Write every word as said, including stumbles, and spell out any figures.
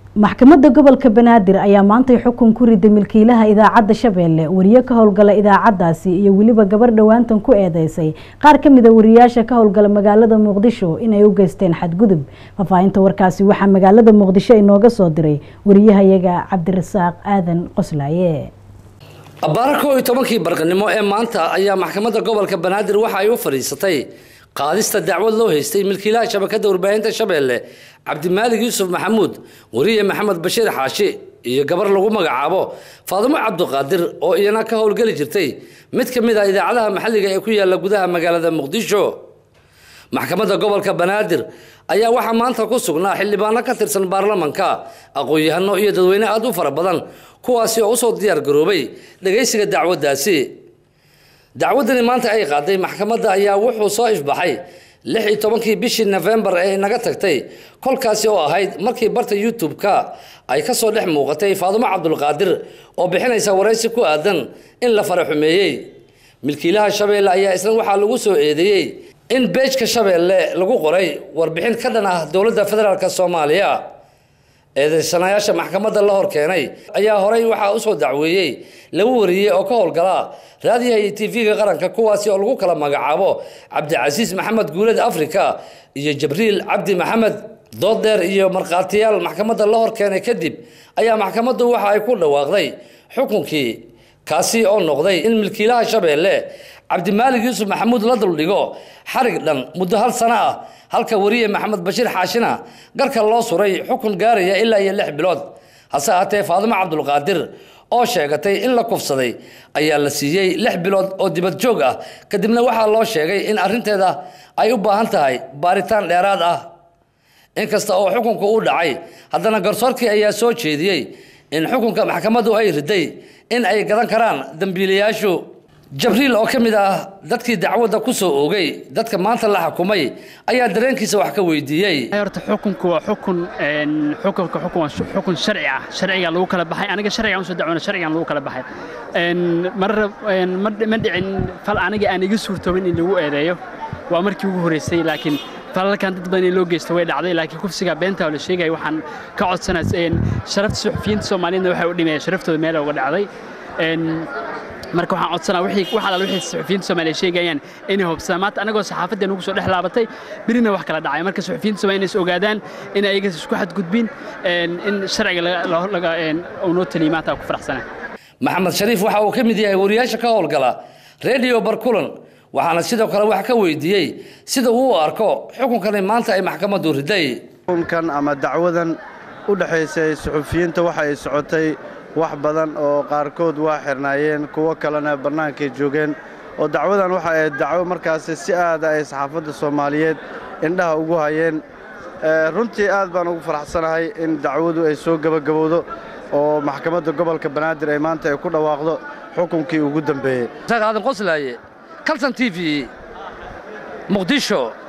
maxkamadda gobolka Banaadir ayaa maanta xukun ku riday milkiilaha idaacadda Shabeelle wariye ka howlgala idaacadaasi iyo waliba gabar dhawaantan ku eedeysay qaar ka mid ah wariyaasha ka howlgala magaalada Muqdisho inay u geysteen xadgudub. Faafahinta warkaasi waxa magaalada Muqdisho inooga soo diray wariyahayaga Cabdirasaaq Aadan Qoslaaye. abaarko iyo tobankii barqanimo ee maanta ayaa maxkamadda gobolka Banaadir waxa ay u fariisatay qaadista dacwad loo haystay milkiilaha shabakadda warbaahinta Shabeelle Cabdimaalik Yuusuf Maxamuud wariye Maxamed Bashiir Xaashi iyo gabar lagu magacaabo Faadimo Cabduqaadir oo iyana ka howlgali jirtay mid ka mid ah idaacadaha maxalliga ee ku yaala gudaha magaalada Muqdisho. maxkamadda gobolka Banaadir ayaa waxa maanta ku sugnaa xildhibaano ka tirsan baarlamaanka aqoon-yahano iyo dadweyne aad u fara badan kuwaasi oo soo diyaar garoobay dhageysiga dacwadaasi. dacwadani maanta ay qaaday maxkamadda ayaa wuxuu soo ifbaxay lix iyo tobankii bishii November ee naga tagtay kolkaasi oo ahayd markii barta YouTube-ka ay ka soo dhex muuqatay Faadimo Cabduqaadir oo bixinaysa wareysi ku aadan in la faraxumeeyay milkiilaha Shabeelle ayaa isna waxa lagu soo eedeeyay in beejka Shabeelle lagu qoray warbixin ka dhan ah dowladda federaalka Soomaaliya. eedeysanayaasha maxkamadda la hor keenay ayaa horay waxa uu soo dacweeyay laba wariye oo ka howlgala raadiyaha T V-ga qaranka kuwaasi oo lagu kala magacaabo Cabdicasiis Maxamed Guuled Afrika iyo Jibriil Cabdi Maxamed doodeer iyo marqaatiyaal maxkamadda la hor keenay kadib ayaa maxkamaddu waxa ay ku dhawaaqday xukunkii kaasi oo noqday in milkiilaha Shabeelle Cabdimaalik Yuusuf Maxamuud la dul dhigo xarig dhan muddo hal sano ah halka wariye Maxamed Bashiir Xaashina garka loo suray xukun gaaraya ilaa iyo lix bilood. hase ahaatee Faadimo Cabduqaadir oo sheegatay in la kufsaday ayaa la siiyay lix bilood oo dibad joog ah kadibna waxa loo sheegay in arinteeda ay u baahan tahay baaritaan dheeraad ah. inkasta oo xukunku uu dhacay haddana garsoorkii ayaa soo jeediyay in xukunka maxkamaddu ay riday in ay gadan karaan dambiilayaashu. Jibriil oo kamid ah dadkii dacwadda ku soo oogay dadka maanta la xukumay ayaa dareenkiisa wax ka weydiiyay. horta xukunku waa xukun een xukunka xukun xukun sharci ah sharciga lagu kala baxay aniga sharciga aan soo dacwoona sharciga lagu kala baxay een mar een ma dhicin fal aniga aan iga suurtoobin in lagu eedeeyo waa markii ugu horeysay laakiin falalkan dad badan loo geystay way dhacday laakiin kufsiga beenta oo la sheegay waxaan ka codsanayaa in sharafta suxufiyiinta Soomaaliyeed waxay u dhimayeen sharaftooda meel uga dhacday een marka waxaan codsanaa wixii waxa la wixii suxufiyiinta Soomaaliyeed sheegayaan in hubsamaad anagoo saxaafadda nagu soo dhex birina wax kala dhacay marka suxufiyiinta Soomaaliyeed is ogaadaan in ay isku xad gudbin in sharciga laga oo noo taliimaata ku faraxsanaa. Maxamed Shariif waxa uu ka mid yahay wariyaasha ka howlgala Radio Barkulan waxaana sidoo kale wax ka weydiiyay sida uu u arko xukunkan maanta ay maxkamaddu riday. xukunkan ama dacwadan u dhaxaysay suxufiyiinta waxa ay socotay wax badan oo qaarkood waa xirnaayeen kuwa kalena barnaamijka joogeen oo dacwadan waxa ay dacwo markaas si aad ah saxaafadda Soomaaliyeed indhaha ugu hayeen. runtii aad baan ugu faraxsanahay in dacwadu ay soo gabagabowdo oo maxkamadda gobolka Banaadir ay maanta ay ku dhawaaqdo xukunkii ugu dambeeyay. Aadan Qoslaaye Kalsan T V Muqdisho.